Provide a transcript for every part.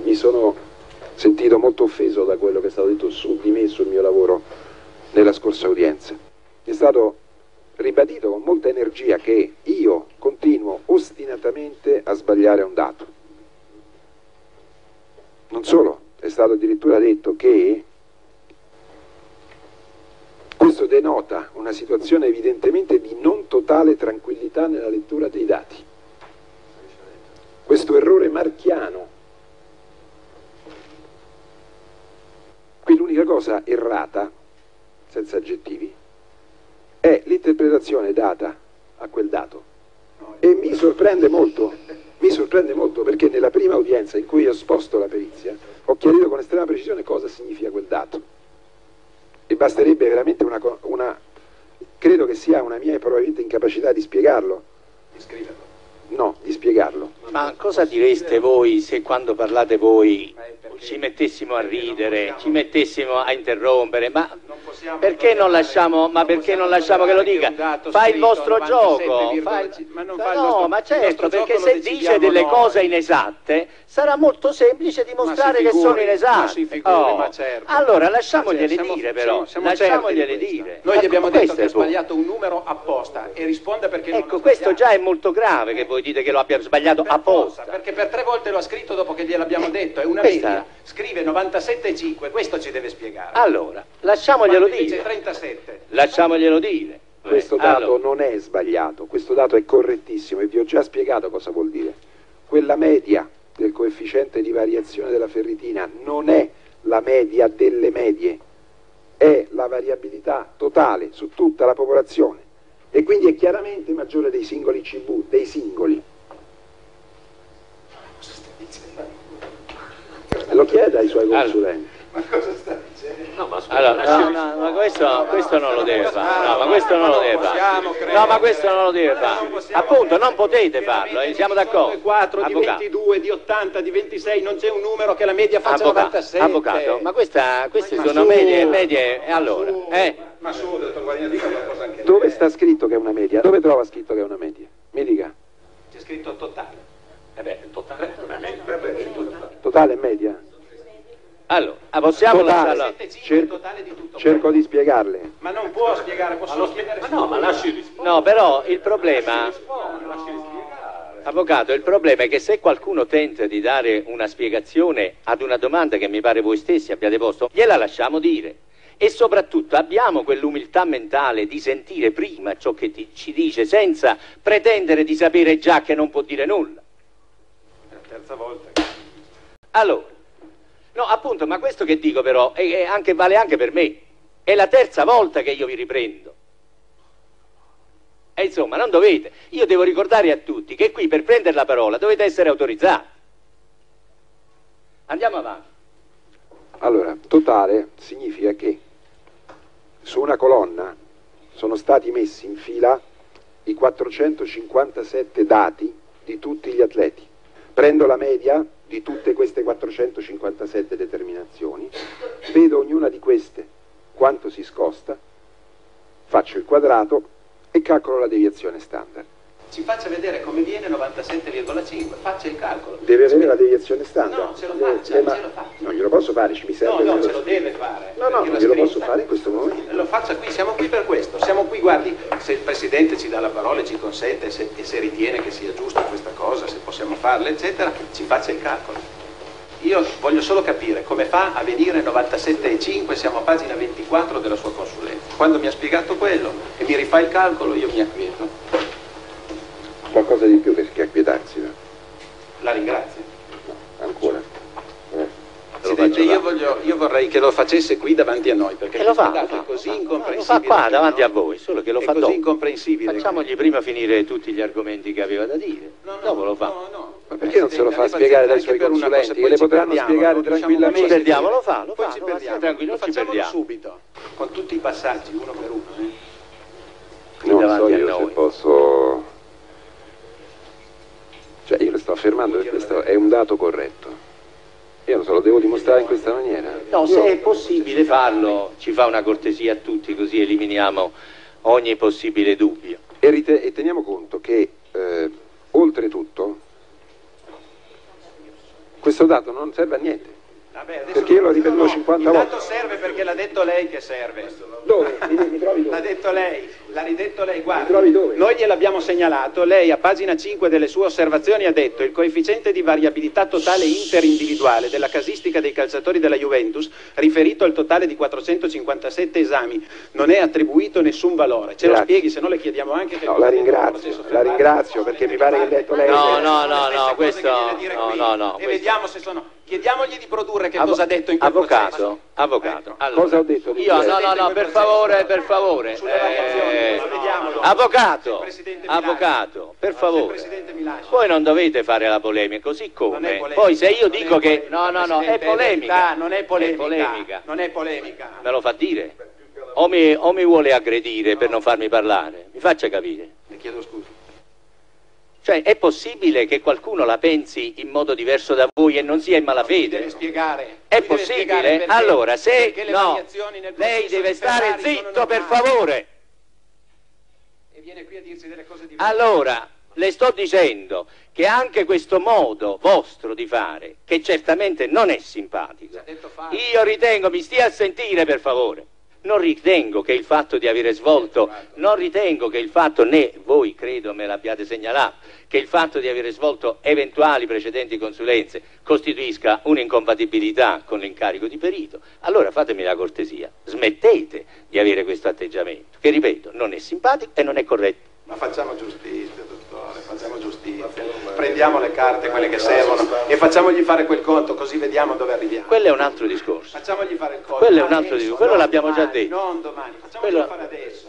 mi sono sentito molto offeso da quello che è stato detto su di me e sul mio lavoro nella scorsa udienza. È stato ribadito con molta energia che io continuo ostinatamente a sbagliare un dato. Non solo, è stato addirittura detto che questo denota una situazione evidentemente di non totale tranquillità nella lettura dei dati. Questo errore marchiano. Qui l'unica cosa errata, senza aggettivi, è l'interpretazione data a quel dato. E mi sorprende molto perché nella prima udienza in cui ho esposto la perizia ho chiarito con estrema precisione cosa significa quel dato. E basterebbe veramente credo che sia una mia probabilmente incapacità di spiegarlo. Di scriverlo? No, di spiegarlo. Ma cosa direste voi se quando parlate voi ci mettessimo a ridere, ci mettessimo a interrompere? Ma perché non lasciamo, che lo dica? Fa il vostro gioco. No, ma certo, perché se dice delle cose inesatte sarà molto semplice dimostrare che sono inesatte. Allora lasciamogliele dire però, lasciamogliele dire. Noi gli abbiamo detto che ha sbagliato un numero apposta e risponde perché non ecco, questo già è molto grave che voi dite che lo abbia sbagliato apposta. Perché per 3 volte lo ha scritto dopo che gliel'abbiamo detto, è una media. Scrive 97,5, questo ci deve spiegare. Allora, lasciamoglielo dire. 37. Lasciamoglielo dire. Questo dato non è sbagliato, questo dato è correttissimo e vi ho già spiegato cosa vuol dire. Quella media del coefficiente di variazione della ferritina non è la media delle medie, è la variabilità totale su tutta la popolazione e quindi è chiaramente maggiore dei singoli CB, dei singoli. Lo chieda ai suoi consulenti. Ma cosa sta dicendo? No, ma allora, ma questo non lo deve fare. No, ma questo non lo deve fare. No, ma questo non lo deve fare. Appunto, non potete farlo, siamo d'accordo. 4, di 22, di 80, di 26, non c'è un numero che la media faccia 97. Avvocato, ma queste sono medie, allora, Ma su, dottor Guarino, dica qualcosa anche lei. Dove sta scritto che è una media? Dove trova scritto che è una media? Mi dica. C'è scritto totale. Il totale è una media. Totale e media? Allora, possiamo lasciarlo. Cerco di spiegarle. Ma non può spiegare, possono spiegare. Ma no, ma lasci rispondere. No, però il problema, avvocato, il problema è che se qualcuno tenta di dare una spiegazione ad una domanda che mi pare voi stessi abbiate posto, gliela lasciamo dire. E soprattutto abbiamo quell'umiltà mentale di sentire prima ciò che ci dice senza pretendere di sapere già che non può dire nulla. È la terza volta. Allora, no, appunto, ma questo che dico però vale anche per me. È la terza volta che io vi riprendo. E insomma, non dovete. Io devo ricordare a tutti che qui per prendere la parola dovete essere autorizzati. Andiamo avanti. Allora, totale significa che su una colonna sono stati messi in fila i 457 dati di tutti gli atleti. Prendo la media di tutte queste 457 determinazioni, vedo ognuna di queste quanto si scosta, faccio il quadrato e calcolo la deviazione standard. Ci faccia vedere come viene 97,5, faccia il calcolo. Deve avere la deviazione standard. No, ce lo faccia, ce lo faccia. Non glielo posso fare, mi serve. No, ce lo deve fare. No, non glielo posso fare in questo momento. Lo faccia qui, siamo qui per questo. Siamo qui, guardi, se il Presidente ci dà la parola e ci consente, e se ritiene che sia giusta questa cosa, se possiamo farla, eccetera, ci faccia il calcolo. Io voglio solo capire come fa a venire 97,5, siamo a pagina 24 della sua consulenza. Quando mi ha spiegato quello e mi rifà il calcolo, io mi acquieto. Qualcosa di più perché acquietarsi, no? La ringrazio. No, ancora. Presidente, io vorrei che lo facesse qui davanti a noi, perché lo fa, dato è così incomprensibile. Lo fa qua davanti a voi, solo che lo fa dopo. È dopo. così incomprensibile. Facciamogli prima finire tutti gli argomenti che aveva da dire. Dopo lo fa. Ma perché non se lo fa spiegare dai suoi consulenti? Che le potranno spiegare tranquillamente. Non ci perdiamo, lo fa, Poi ci perdiamo. tranquillo, Lo non ci facciamo perdiamo. subito, con tutti i passaggi, uno per uno. Non so davanti a io noi. se posso... Cioè io le sto affermando che questo è un dato corretto. Io non se lo devo dimostrare in questa maniera. No, se è possibile farlo, ci fa una cortesia a tutti, così eliminiamo ogni possibile dubbio. E teniamo conto che, oltretutto, Questo dato non serve a niente. Vabbè, perché io lo ripeto 50 volte. Il dato serve perché l'ha detto lei che serve. Dove? Mi trovi dove? L'ha detto lei, l'ha ridetto lei, guarda. Mi trovi dove? Noi gliel'abbiamo segnalato, lei a pagina 5 delle sue osservazioni ha detto il coefficiente di variabilità totale interindividuale della casistica dei calciatori della Juventus, riferito al totale di 457 esami, non è attribuito nessun valore. Ce lo spieghi, se no le chiediamo anche che No, cosa la ha detto ringrazio, perché mi pare che ha detto lei. No, questo no. E vediamo se sono... Chiediamogli di produrre che cosa ha detto in quel processo. Avvocato. Allora, cosa ho detto? Io no, per favore. Sulle variazioni, vediamolo. Avvocato, per favore. Presidente mi lascia. Voi non dovete fare la polemica, così come. Non è polemica, Poi se io non dico è che polemica, è polemica. non è polemica. Non è polemica. Me lo fa dire? O mi vuole aggredire per non farmi parlare? Mi faccia capire. Le chiedo scusa. Cioè, è possibile che qualcuno la pensi in modo diverso da voi e non sia in malafede? Deve spiegare. È possibile? Allora, se no, nel lei deve stare zitto, sono per normali. favore. E viene qui a dirsi delle cose diverse. Allora, le sto dicendo che anche questo modo vostro di fare, che certamente non è simpatico, io ritengo, mi stia a sentire per favore, non ritengo che il fatto di avere svolto, né voi credo me l'abbiate segnalato, che il fatto di avere svolto eventuali precedenti consulenze costituisca un'incompatibilità con l'incarico di perito. Allora fatemi la cortesia, smettete di avere questo atteggiamento, che ripeto, non è simpatico e non è corretto. Ma facciamo giustizia, dottore, facciamo giustizia. Prendiamo le carte, quelle che servono, e facciamogli fare quel conto, così vediamo dove arriviamo. Quello è un altro discorso. Facciamogli fare il conto. Quello è un altro discorso, quello l'abbiamo già detto. Non domani, facciamogli fare adesso.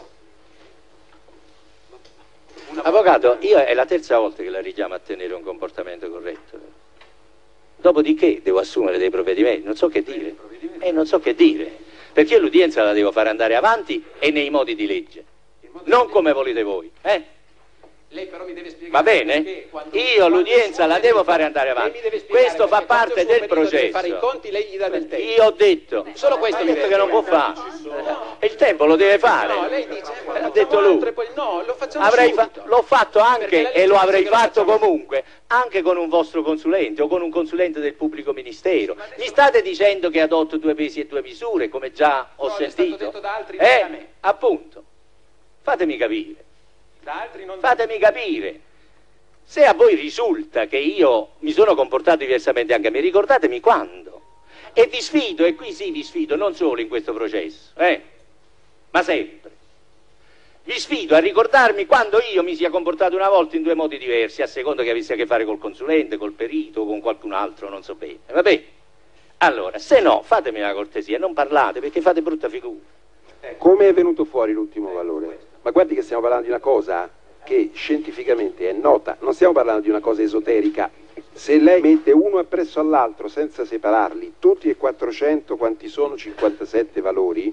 Avvocato, io è la terza volta che la richiamo a tenere un comportamento corretto. Dopodiché devo assumere dei provvedimenti, non so che dire. Perché io l'udienza la devo fare andare avanti e nei modi di legge. Non come volete voi, Lei però mi deve spiegare. Va bene? Io l'udienza la devo fare andare avanti. Questo fa parte del processo. Deve fare i conti, lei gli dà del tempo. Io ho detto, Solo questo mi che non può fare. E il tempo lo deve fare. No, lei dice, ha detto lui. No, lo facciamo subito. L'ho fatto anche e lo avrei che lo fatto facciamo comunque, anche con un vostro consulente o con un consulente del pubblico ministero. Mi state dicendo che adotto 2 pesi e 2 misure, come già ho sentito? È stato detto da altri, non da me. Appunto. Fatemi capire. Da altri non Fatemi capire. Se a voi risulta che io mi sono comportato diversamente anche a me, ricordatemi quando. E vi sfido, e qui sì vi sfido, non solo in questo processo, ma sempre. Vi sfido a ricordarmi quando io mi sia comportato una volta in 2 modi diversi, a seconda che avesse a che fare col consulente, col perito o con qualcun altro, non so bene. Va bene? Allora, se no, fatemi la cortesia, non parlate perché fate brutta figura. Come è venuto fuori l'ultimo valore? Ma guardi che stiamo parlando di una cosa che scientificamente è nota, non stiamo parlando di una cosa esoterica. Se lei mette uno appresso all'altro senza separarli, tutti e 400 quanti sono 57 valori,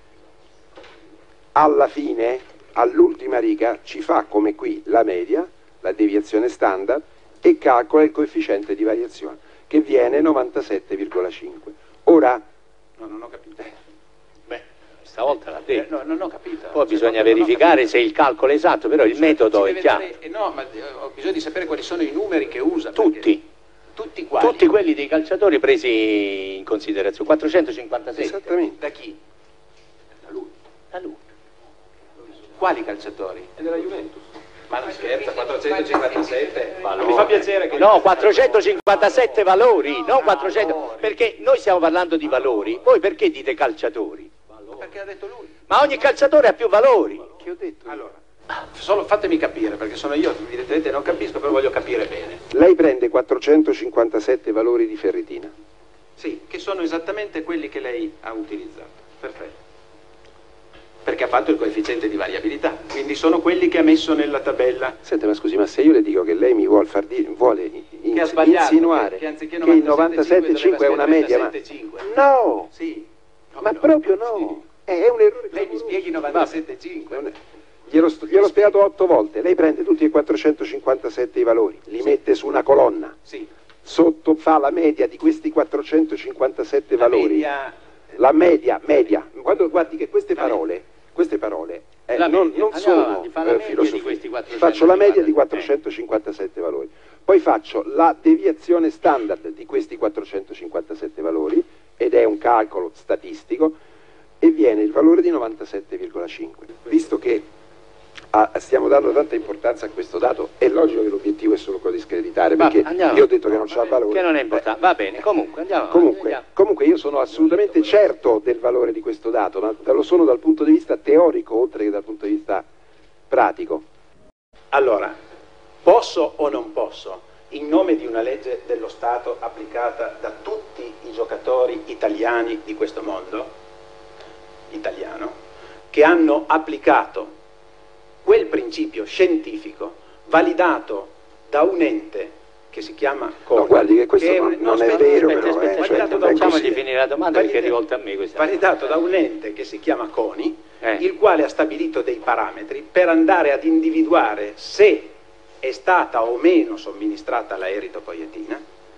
alla fine, all'ultima riga, ci fa come qui la media, la deviazione standard e calcola il coefficiente di variazione, che viene 97,5. Ora, No, non ho capito. Stavolta l'ha detto. No, non ho capito. Poi bisogna verificare se il calcolo è esatto, però il metodo è chiaro. No, ma ho bisogno di sapere quali sono i numeri che usa. Tutti. Tutti quali? Tutti quelli dei calciatori presi in considerazione. 456. esattamente. Da chi? Da lui. Quali calciatori? È della Juventus. Ma non scherza, 457 valori. Mi fa piacere che... No, 457 valori, non 400, perché noi stiamo parlando di valori, voi perché dite calciatori? Perché ha detto lui. Ma ogni calciatore ha più valori. Che ho detto? Allora, solo fatemi capire, perché sono io, evidentemente non capisco, però voglio capire bene. Lei prende 457 valori di ferritina. Sì, che sono esattamente quelli che lei ha utilizzato. Perfetto. Perché ha fatto il coefficiente di variabilità, quindi sono quelli che ha messo nella tabella. Senta, ma scusi, ma se io le dico che lei mi vuole far dire, vuole Che ha sbagliato, insinuare che anziché che il 97,5 è una media, ma 97,5. no, Sì. ma proprio no, è un errore. Lei mi spieghi 97,5. Gliel'ho spiegato 8 volte. Lei prende tutti i 457 i valori, li mette su una colonna, Sì. sotto fa la media di questi 457 valori. Media... La media. Quando guardi che queste parole queste parole non sono avanti, fa la media filosofia. di questi 457. Faccio la media di 457 valori, poi faccio la deviazione standard di questi 457 valori, ed è un calcolo statistico, e viene il valore di 97,5. Visto che stiamo dando tanta importanza a questo dato, è logico che l'obiettivo è solo quello di screditare, perché io ho detto che non c'ha valore. Che non è importante, va bene, comunque andiamo Comunque io sono assolutamente certo del valore di questo dato, ma lo sono dal punto di vista teorico, oltre che dal punto di vista pratico. Allora, posso o non posso, in nome di una legge dello Stato applicata da tutti i giocatori italiani di questo mondo, italiano, che hanno applicato quel principio scientifico validato da un ente che si chiama CONI. No, guardi che questo non è vero, però facciamogli finire la domanda, perché è rivolta a me questa. Validato da un ente che si chiama CONI, il quale ha stabilito dei parametri per andare ad individuare se è stata o meno somministrata la eritopoietina.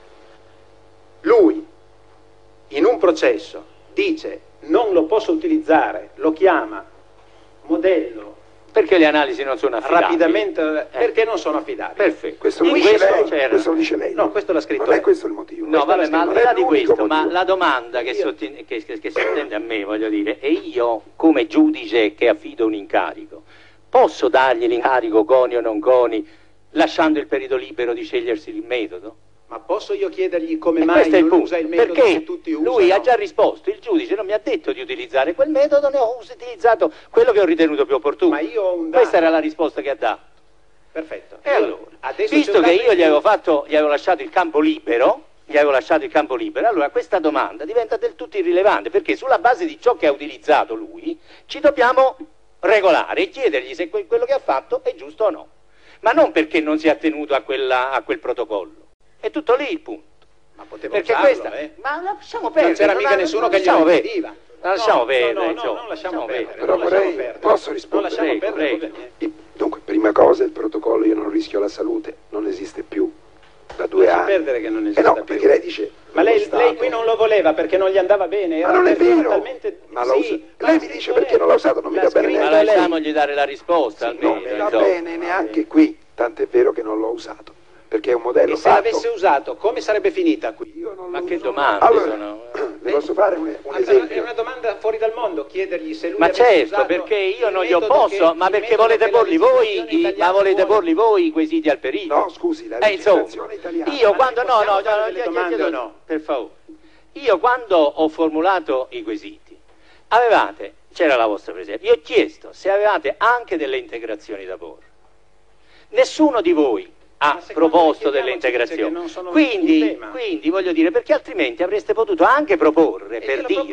Lui, in un processo, dice non lo posso utilizzare, lo chiama modello. Perché le analisi non sono affidabili? Rapidamente, perché non sono affidabili. Perfetto. Questo lo dice lei. No, questo l'ha scritto lei. Non è questo il motivo. No, vabbè, ma al di là di questo, ma la domanda che sottende a me, voglio dire, e io come giudice che affido un incarico, posso dargli l'incarico CONI o non CONI, lasciando il perito libero di scegliersi il metodo? Ma posso io chiedergli come mai non usa il metodo perché che tutti usano? Lui ha già risposto, il giudice non mi ha detto di utilizzare quel metodo, ne ho utilizzato quello che ho ritenuto più opportuno. Ma io ho un dato. Questa era la risposta che ha dato. Perfetto. E allora, visto che io gli avevo lasciato il campo libero, allora questa domanda diventa del tutto irrilevante, perché sulla base di ciò che ha utilizzato lui, ci dobbiamo regolare e chiedergli se quello che ha fatto è giusto o no. Ma non perché non si è attenuto a quel protocollo. È tutto lì il punto. Ma poteva perché usarlo, questa, ma lasciamo perdere. Non c'era mica nessuno che glielo impediva. Lasciamo perdere, non lasciamo perdere. Però posso rispondere? Non lasciamo perdere. Dunque, prima cosa, il protocollo io non rischio la salute, non esiste più da 2 anni. Perdere che non esiste no, più. perché lei dice... Ma lei qui non lo voleva perché non gli andava bene. Ma non è vero! Talmente... Ma lei mi dice perché non l'ha usato, non mi va bene Ma neanche. lasciamogli dare la risposta almeno. Non mi va bene neanche qui, tant'è vero che non l'ho usato, perché è un modello e se fatto... l'avesse usato, come sarebbe finita qui? Ma che domande allora, sono? Le posso fare un esempio? È una domanda fuori dal mondo, chiedergli se lui ma avesse certo, usato perché io non il gli opposto, ma perché volete porli voi i quesiti al perito? No, scusi, la legislazione italiana... Io quando no, per favore. Io quando ho formulato i quesiti, c'era la vostra presenza, io ho chiesto se avevate anche delle integrazioni da porre. Nessuno di voi ha proposto delle integrazioni, quindi voglio dire, perché altrimenti avreste potuto anche proporre per dire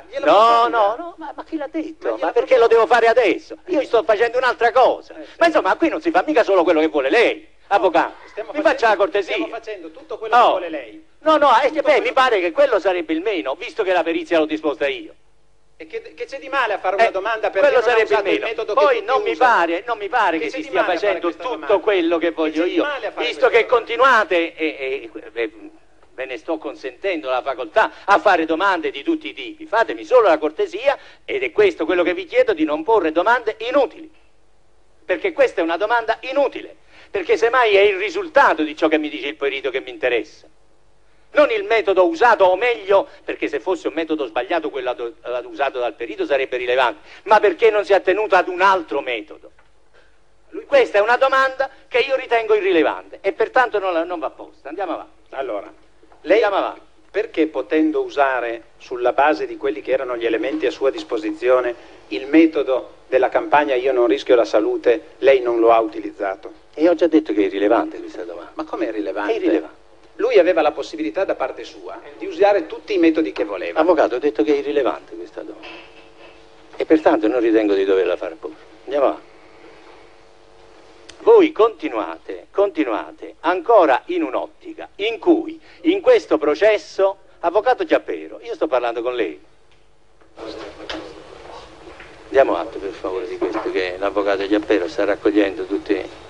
no, ma chi l'ha detto? Ma perché lo devo fare adesso? Io sto facendo un'altra cosa, ma insomma qui non si fa mica solo quello che vuole lei, avvocato, mi faccia la cortesia. Stiamo facendo tutto quello che vuole lei. No, mi pare che quello sarebbe il meno, visto che la perizia l'ho disposta io. E che c'è di male a fare una domanda per quello sarebbe il meno. metodo Poi che non mi pare che si stia facendo tutto quello che voglio io, visto che continuate e ve ne sto consentendo la facoltà a fare domande di tutti i tipi. Fatemi solo la cortesia, ed è questo quello che vi chiedo, di non porre domande inutili, perché questa è una domanda inutile, perché semmai è il risultato di ciò che mi dice il perito che mi interessa, non il metodo usato, o meglio, perché se fosse un metodo sbagliato quello usato dal perito sarebbe rilevante, ma perché non si è attenuto ad un altro metodo. Questa è una domanda che io ritengo irrilevante e pertanto non va posta. Andiamo avanti. Allora, lei perché, potendo usare sulla base di quelli che erano gli elementi a sua disposizione il metodo della campagna Io non rischio la salute, lei non lo ha utilizzato? E ho già detto che è irrilevante questa domanda. Ma come è irrilevante? È irrilevante. Lui aveva la possibilità da parte sua di usare tutti i metodi che voleva. Avvocato, ho detto che è irrilevante questa domanda e pertanto non ritengo di doverla fare porre. Andiamo avanti. Voi continuate ancora in un'ottica in cui in questo processo, avvocato Giappero, io sto parlando con lei. Diamo atto per favore di questo, che l'avvocato Giappero sta raccogliendo tutti.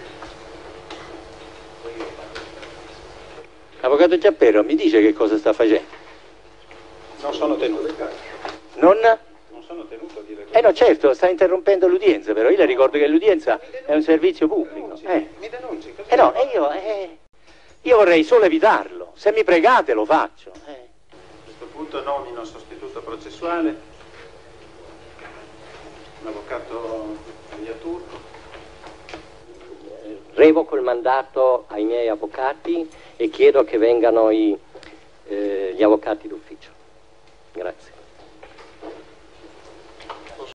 Avvocato Giappero, mi dice che cosa sta facendo? Non sono tenuto. Non sono tenuto a dire no, certo, sta interrompendo l'udienza, però io le ricordo che l'udienza è un servizio pubblico. Mi denunci, così. No, io vorrei solo evitarlo. Se mi pregate lo faccio. A questo punto nomino sostituto processuale, un avvocato Mediaturco. Revoco il mandato ai miei avvocati e chiedo che vengano gli avvocati d'ufficio.